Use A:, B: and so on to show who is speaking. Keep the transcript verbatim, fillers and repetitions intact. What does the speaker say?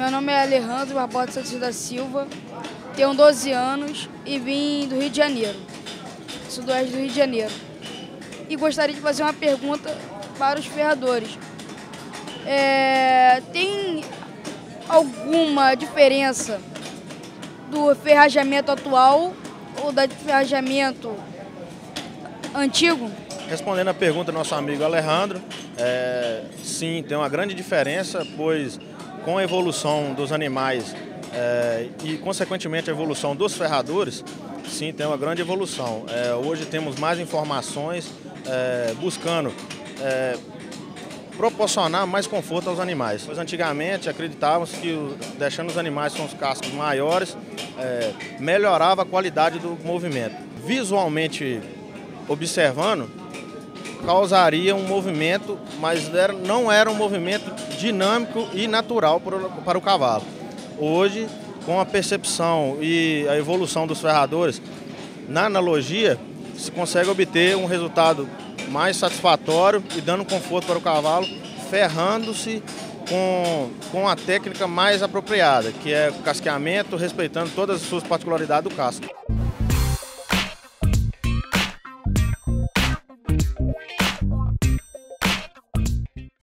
A: Meu nome é Alejandro Barbosa Santos da Silva, tenho doze anos e vim do Rio de Janeiro, sudoeste do Rio de Janeiro. E gostaria de fazer uma pergunta para os ferradores. É, tem alguma diferença do ferrajamento atual ou do ferrajamento antigo?
B: Respondendo a pergunta do nosso amigo Alejandro, é, sim, tem uma grande diferença, pois com a evolução dos animais é, e, consequentemente, a evolução dos ferradores, sim, tem uma grande evolução. É, hoje temos mais informações é, buscando é, proporcionar mais conforto aos animais. Pois antigamente acreditávamos que deixando os animais com os cascos maiores é, melhorava a qualidade do movimento. Visualmente observando, causaria um movimento, mas era, não era um movimento dinâmico e natural para o, para o cavalo. Hoje, com a percepção e a evolução dos ferradores, na analogia, se consegue obter um resultado mais satisfatório e dando conforto para o cavalo, ferrando-se com, com a técnica mais apropriada, que é o casqueamento, respeitando todas as suas particularidades do casco.